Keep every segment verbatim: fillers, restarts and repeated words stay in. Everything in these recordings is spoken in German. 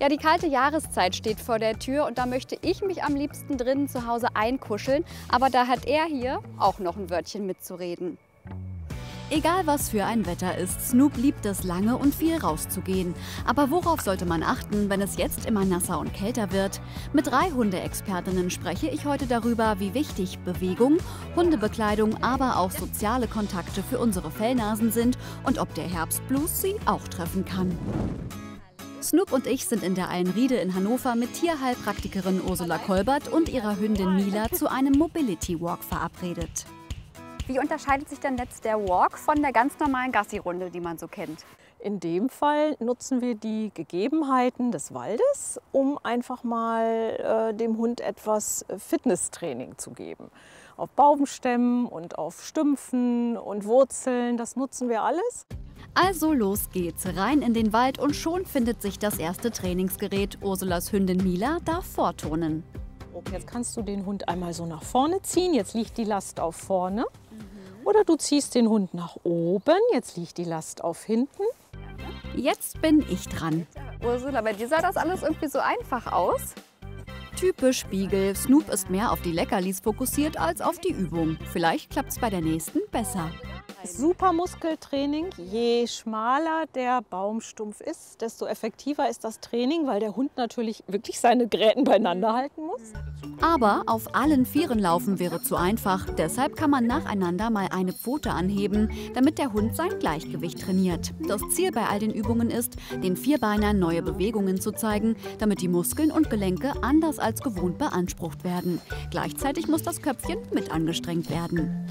Ja, die kalte Jahreszeit steht vor der Tür und da möchte ich mich am liebsten drinnen zu Hause einkuscheln. Aber da hat er hier auch noch ein Wörtchen mitzureden. Egal was für ein Wetter ist, Snoop liebt es, lange und viel rauszugehen. Aber worauf sollte man achten, wenn es jetzt immer nasser und kälter wird? Mit drei Hundeexpertinnen spreche ich heute darüber, wie wichtig Bewegung, Hundebekleidung, aber auch soziale Kontakte für unsere Fellnasen sind und ob der Herbstblues sie auch treffen kann. Snoop und ich sind in der Eilenriede in Hannover mit Tierheilpraktikerin Ursula Kolbert und ihrer Hündin Mila zu einem Mobility Walk verabredet. Wie unterscheidet sich denn jetzt der Walk von der ganz normalen Gassi-Runde, die man so kennt? In dem Fall nutzen wir die Gegebenheiten des Waldes, um einfach mal äh, dem Hund etwas Fitnesstraining zu geben. Auf Baumstämmen und auf Stümpfen und Wurzeln, das nutzen wir alles. Also los geht's, rein in den Wald und schon findet sich das erste Trainingsgerät. Ursulas Hündin Mila darf vorturnen. Jetzt kannst du den Hund einmal so nach vorne ziehen, jetzt liegt die Last auf vorne. Oder du ziehst den Hund nach oben, jetzt liegt die Last auf hinten. Jetzt bin ich dran. Ursula, bei dir sah das alles irgendwie so einfach aus. Typisch Beagle, Snoop ist mehr auf die Leckerlis fokussiert als auf die Übung. Vielleicht klappt's bei der nächsten besser. Super Muskeltraining. Je schmaler der Baumstumpf ist, desto effektiver ist das Training, weil der Hund natürlich wirklich seine Gräten beieinander halten muss. Aber auf allen Vieren laufen wäre zu einfach. Deshalb kann man nacheinander mal eine Pfote anheben, damit der Hund sein Gleichgewicht trainiert. Das Ziel bei all den Übungen ist, den Vierbeinern neue Bewegungen zu zeigen, damit die Muskeln und Gelenke anders als gewohnt beansprucht werden. Gleichzeitig muss das Köpfchen mit angestrengt werden.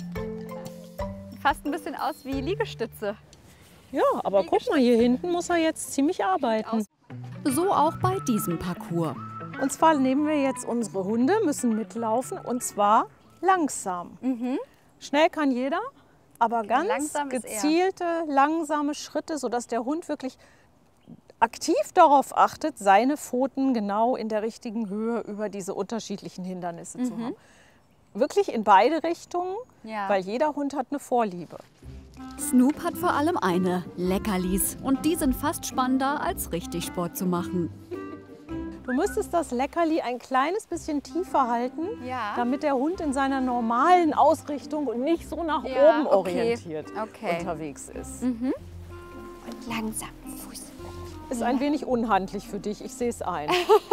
Fast ein bisschen aus wie Liegestütze. Ja, aber guck mal, hier hinten muss er jetzt ziemlich arbeiten. So auch bei diesem Parcours. Und zwar nehmen wir jetzt unsere Hunde, müssen mitlaufen und zwar langsam. Mhm. Schnell kann jeder, aber ganz langsam gezielte, langsame Schritte, sodass der Hund wirklich aktiv darauf achtet, seine Pfoten genau in der richtigen Höhe über diese unterschiedlichen Hindernisse mhm. zu haben. Wirklich in beide Richtungen, ja. Weil jeder Hund hat eine Vorliebe. Snoop hat vor allem eine, Leckerlis. Und die sind fast spannender, als richtig Sport zu machen. Du müsstest das Leckerli ein kleines bisschen tiefer halten, ja. damit der Hund in seiner normalen Ausrichtung und nicht so nach ja, oben okay. orientiert okay. unterwegs ist. Mhm. Und langsam Fuß. Ist ein wenig unhandlich für dich, ich sehe es ein.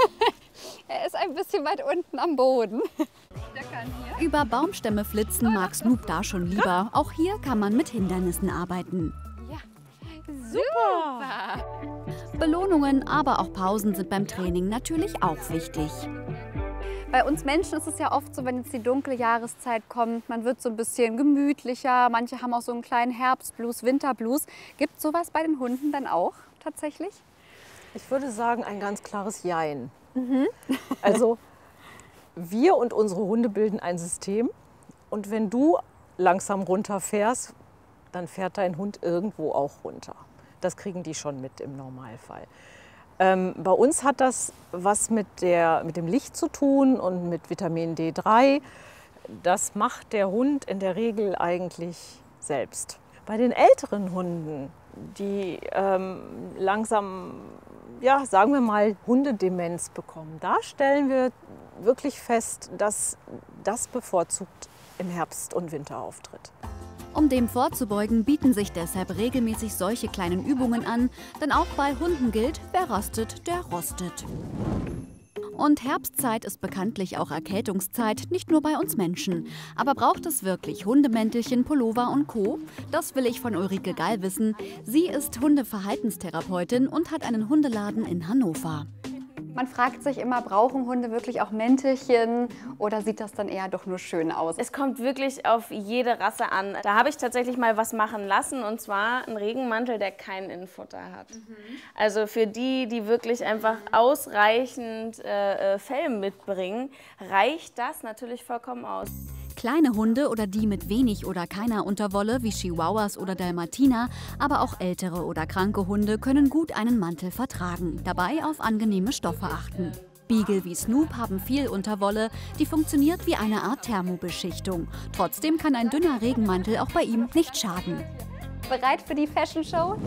Er ist ein bisschen weit unten am Boden. Der kann hier. Über Baumstämme flitzen mag Snoop da schon lieber. Auch hier kann man mit Hindernissen arbeiten. Ja, super! Belohnungen, aber auch Pausen sind beim Training natürlich auch wichtig. Bei uns Menschen ist es ja oft so, wenn jetzt die dunkle Jahreszeit kommt, man wird so ein bisschen gemütlicher. Manche haben auch so einen kleinen Herbstblues, Winterblues. Gibt es sowas bei den Hunden dann auch tatsächlich? Ich würde sagen, ein ganz klares Jein. Mhm. Also wir und unsere Hunde bilden ein System und wenn du langsam runterfährst, dann fährt dein Hund irgendwo auch runter. Das kriegen die schon mit im Normalfall. Ähm, bei uns hat das was mit, der, mit dem Licht zu tun und mit Vitamin D drei. Das macht der Hund in der Regel eigentlich selbst. Bei den älteren Hunden, die ähm, langsam, ja, sagen wir mal, Hundedemenz bekommen, da stellen wir wirklich fest, dass das bevorzugt im Herbst und Winter auftritt. Um dem vorzubeugen, bieten sich deshalb regelmäßig solche kleinen Übungen an, denn auch bei Hunden gilt, wer rastet, der rostet. Und Herbstzeit ist bekanntlich auch Erkältungszeit, nicht nur bei uns Menschen. Aber braucht es wirklich Hundemäntelchen, Pullover und Co.? Das will ich von Ulrike Gall wissen. Sie ist Hundeverhaltenstherapeutin und hat einen Hundeladen in Hannover. Man fragt sich immer, brauchen Hunde wirklich auch Mäntelchen oder sieht das dann eher doch nur schön aus? Es kommt wirklich auf jede Rasse an. Da habe ich tatsächlich mal was machen lassen und zwar einen Regenmantel, der kein Innenfutter hat. Mhm. Also für die, die wirklich einfach ausreichend äh, Fell mitbringen, reicht das natürlich vollkommen aus. Kleine Hunde oder die mit wenig oder keiner Unterwolle wie Chihuahuas oder Dalmatiner, aber auch ältere oder kranke Hunde können gut einen Mantel vertragen, dabei auf angenehme Stoffe achten. Beagle wie Snoop haben viel Unterwolle, die funktioniert wie eine Art Thermobeschichtung. Trotzdem kann ein dünner Regenmantel auch bei ihm nicht schaden. Bereit für die Fashion Show?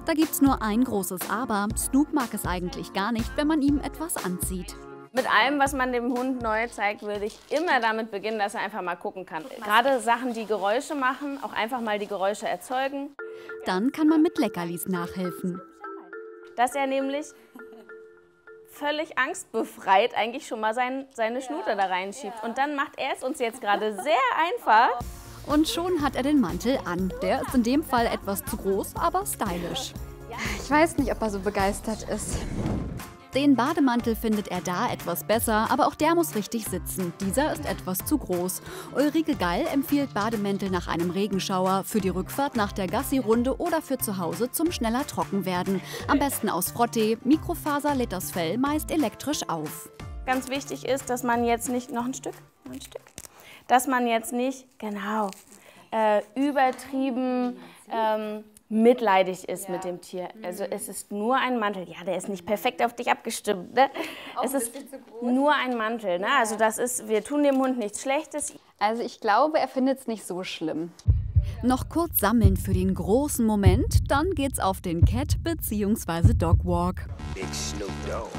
Da gibt's nur ein großes Aber. Snoop mag es eigentlich gar nicht, wenn man ihm etwas anzieht. Mit allem, was man dem Hund neu zeigt, würde ich immer damit beginnen, dass er einfach mal gucken kann. Gerade Sachen, die Geräusche machen, auch einfach mal die Geräusche erzeugen. Dann kann man mit Leckerlis nachhelfen. Dass er nämlich völlig angstbefreit eigentlich schon mal sein, seine Schnute da reinschiebt. Und dann macht er es uns jetzt gerade sehr einfach. Und schon hat er den Mantel an. Der ist in dem Fall etwas zu groß, aber stylisch. Ich weiß nicht, ob er so begeistert ist. Den Bademantel findet er da etwas besser, aber auch der muss richtig sitzen. Dieser ist etwas zu groß. Ulrike Gall empfiehlt Bademäntel nach einem Regenschauer, für die Rückfahrt nach der Gassi-Runde oder für zu Hause zum schneller Trockenwerden. Am besten aus Frottee. Mikrofaser lädt das Fell meist elektrisch auf. Ganz wichtig ist, dass man jetzt nicht, noch ein Stück, noch ein Stück, dass man jetzt nicht, genau, äh, übertrieben ähm, mitleidig ist ja. mit dem Tier. Also es ist nur ein Mantel. Ja, der ist nicht perfekt auf dich abgestimmt. Ne? Es ist nur ein Mantel. Ne? Also das ist, wir tun dem Hund nichts Schlechtes. Also ich glaube, er findet es nicht so schlimm. Noch kurz sammeln für den großen Moment, dann geht's auf den Cat- bzw. Dogwalk. Big Snoop Dogg.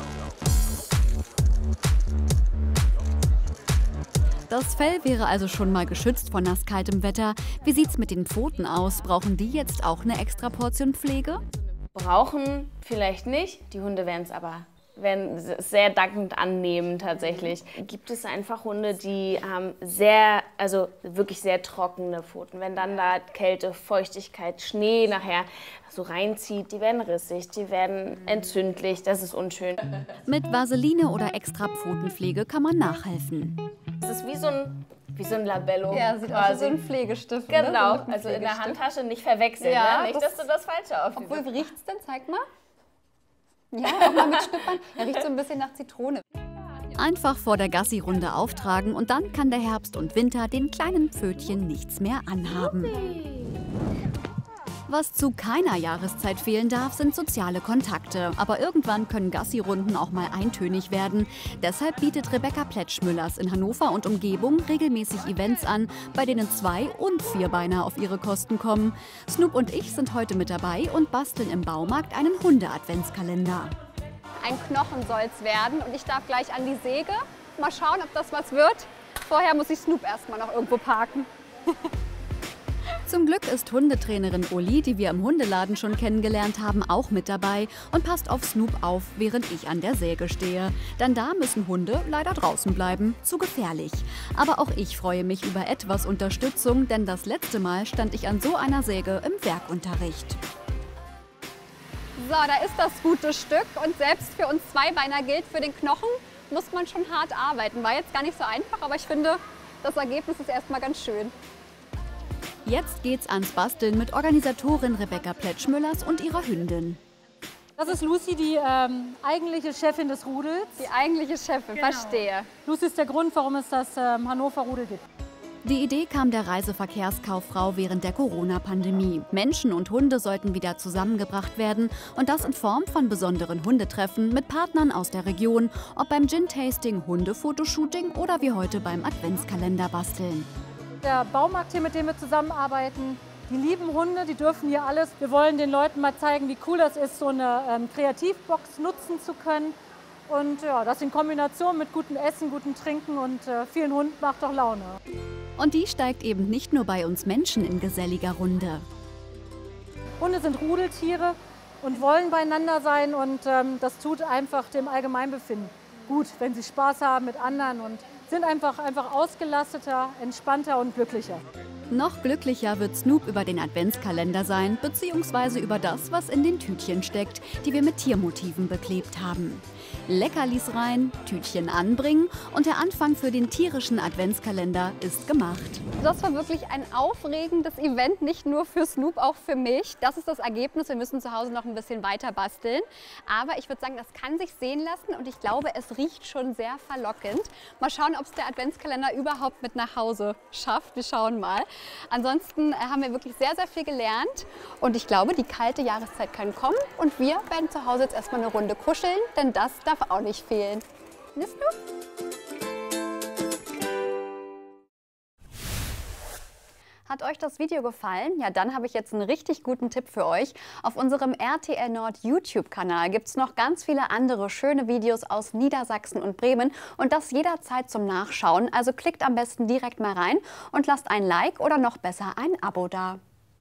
Das Fell wäre also schon mal geschützt vor nasskaltem Wetter. Wie sieht's mit den Pfoten aus? Brauchen die jetzt auch eine extra Portion Pflege? Brauchen vielleicht nicht. Die Hunde werden es aber werden es sehr dankend annehmen tatsächlich. Gibt es einfach Hunde, die haben sehr, also wirklich sehr trockene Pfoten. Wenn dann da Kälte, Feuchtigkeit, Schnee nachher so reinzieht, die werden rissig, die werden entzündlich. Das ist unschön. Mit Vaseline oder extra Pfotenpflege kann man nachhelfen. Es ist wie so ein, wie so ein Labello. Ja, sieht quasi aus wie so ein Pflegestift. Genau, ne? So also in der Handtasche nicht verwechseln. Ja, ne? Nicht, das dass du das Falsche auf. Obwohl, wie riecht's denn? Zeig mal. Ja, auch mal mitschnippern. Er riecht so ein bisschen nach Zitrone. Einfach vor der Gassi-Runde auftragen und dann kann der Herbst und Winter den kleinen Pfötchen nichts mehr anhaben. Was zu keiner Jahreszeit fehlen darf, sind soziale Kontakte. Aber irgendwann können Gassi-Runden auch mal eintönig werden. Deshalb bietet Rebecca Pletschmüllers in Hannover und Umgebung regelmäßig Events an, bei denen Zwei- und Vierbeiner auf ihre Kosten kommen. Snoop und ich sind heute mit dabei und basteln im Baumarkt einen Hunde-Adventskalender. Ein Knochen soll es werden und ich darf gleich an die Säge. Mal schauen, ob das was wird. Vorher muss ich Snoop erstmal noch irgendwo parken. Zum Glück ist Hundetrainerin Uli, die wir im Hundeladen schon kennengelernt haben, auch mit dabei und passt auf Snoop auf, während ich an der Säge stehe. Denn da müssen Hunde leider draußen bleiben. Zu gefährlich. Aber auch ich freue mich über etwas Unterstützung, denn das letzte Mal stand ich an so einer Säge im Werkunterricht. So, da ist das gute Stück und selbst für uns Zweibeiner gilt, für den Knochen muss man schon hart arbeiten. War jetzt gar nicht so einfach, aber ich finde, das Ergebnis ist erstmal ganz schön. Jetzt geht's ans Basteln mit Organisatorin Rebecca Pletschmüllers und ihrer Hündin. Das ist Lucy, die ähm, eigentliche Chefin des Rudels. Die eigentliche Chefin, genau. Verstehe. Lucy ist der Grund, warum es das ähm, Hannover Rudel gibt. Die Idee kam der Reiseverkehrskauffrau während der Corona-Pandemie. Menschen und Hunde sollten wieder zusammengebracht werden und das in Form von besonderen Hundetreffen mit Partnern aus der Region, ob beim Gin-Tasting, Hundefotoshooting oder wie heute beim Adventskalender basteln. Der Baumarkt hier, mit dem wir zusammenarbeiten, die lieben Hunde, die dürfen hier alles. Wir wollen den Leuten mal zeigen, wie cool das ist, so eine ähm, Kreativbox nutzen zu können. Und ja, das in Kombination mit gutem Essen, gutem Trinken und äh, vielen Hunden macht doch Laune. Und die steigt eben nicht nur bei uns Menschen in geselliger Runde. Hunde sind Rudeltiere und wollen beieinander sein und ähm, das tut einfach dem Allgemeinbefinden gut, wenn sie Spaß haben mit anderen und sind einfach, einfach ausgelasteter, entspannter und glücklicher. Noch glücklicher wird Snoop über den Adventskalender sein, beziehungsweise über das, was in den Tütchen steckt, die wir mit Tiermotiven beklebt haben. Leckerlis rein, Tütchen anbringen und der Anfang für den tierischen Adventskalender ist gemacht. Das war wirklich ein aufregendes Event, nicht nur für Snoop, auch für mich. Das ist das Ergebnis. Wir müssen zu Hause noch ein bisschen weiter basteln. Aber ich würde sagen, das kann sich sehen lassen und ich glaube, es riecht schon sehr verlockend. Mal schauen, ob es der Adventskalender überhaupt mit nach Hause schafft. Wir schauen mal. Ansonsten haben wir wirklich sehr, sehr viel gelernt und ich glaube, die kalte Jahreszeit kann kommen und wir werden zu Hause jetzt erstmal eine Runde kuscheln, denn das darf auch nicht fehlen. Ne, Snoop? Hat euch das Video gefallen? Ja, dann habe ich jetzt einen richtig guten Tipp für euch. Auf unserem R T L Nord YouTube-Kanal gibt es noch ganz viele andere schöne Videos aus Niedersachsen und Bremen und das jederzeit zum Nachschauen. Also klickt am besten direkt mal rein und lasst ein Like oder noch besser ein Abo da.